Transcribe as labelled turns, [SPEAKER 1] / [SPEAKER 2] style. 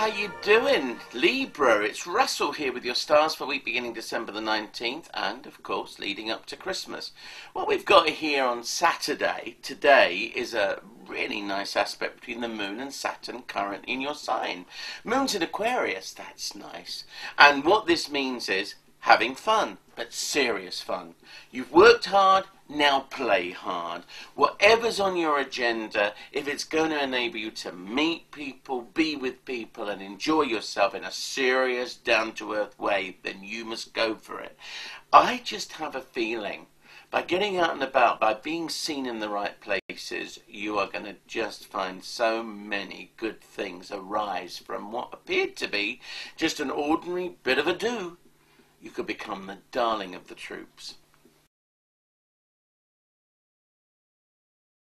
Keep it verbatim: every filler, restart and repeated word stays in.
[SPEAKER 1] How you doing, Libra? It's Russell here with your stars for week beginning December the nineteenth and, of course, leading up to Christmas. What we've got here on Saturday, today, is a really nice aspect between the Moon and Saturn currently in your sign. Moon's in Aquarius, that's nice. And what this means is having fun, but serious fun. You've worked hard, now play hard. Whatever's on your agenda, if it's going to enable you to meet people, be with people, and enjoy yourself in a serious, down-to-earth way, then you must go for it. I just have a feeling, by getting out and about, by being seen in the right places, you are going to just find so many good things arise from what appeared to be just an ordinary bit of a do. You could become the darling of the troops.